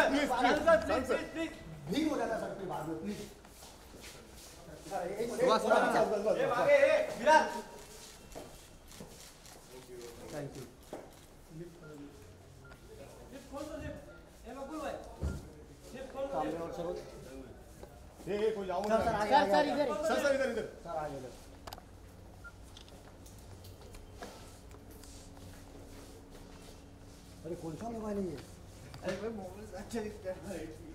Please भीग हो जाता सर पे बाद में प्लीज। बस ये आगे ए विराट थैंक यू। लिफ्ट खोल दो लिफ्ट ए मकुल भाई लिफ्ट खोल दो सामने और सरोज ए कोई जाओ सर इधर सर इधर सर आगे इधर। अरे कौन सा मोबाइल है ये? अरे भाई मोबाइल अच्छा दिखता है।